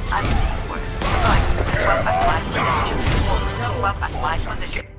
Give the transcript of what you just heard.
I'm being worse. Right. Weapon my position. No weapon my position.